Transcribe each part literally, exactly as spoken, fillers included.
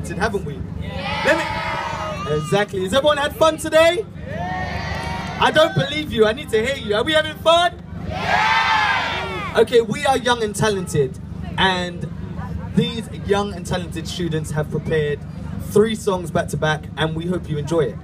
multi-talented, haven't we? Yeah. Let me... Exactly. Has everyone had fun today? Yeah. I don't believe you. I need to hear you. Are we having fun? Yeah. Okay, we are young and talented, and these young and talented students have prepared three songs back to back, and we hope you enjoy it.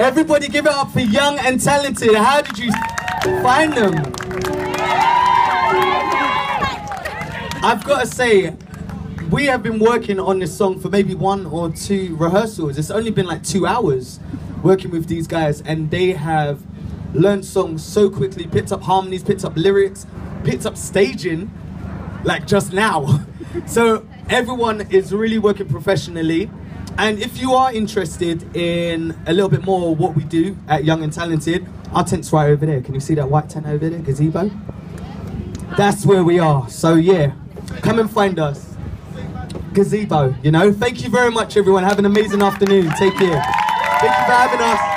Everybody give it up for Young and Talented. How did you find them? I've got to say, we have been working on this song for maybe one or two rehearsals. It's only been like two hours working with these guys, and they have learned songs so quickly, picked up harmonies, picked up lyrics, picked up staging, like just now. So everyone is really working professionally. And if you are interested in a little bit more of what we do at Young and Talented, our tent's right over there. Can you see that white tent over there, gazebo? That's where we are. So yeah, come and find us. Gazebo, you know. Thank you very much, everyone. Have an amazing afternoon. Take care. Thank you for having us.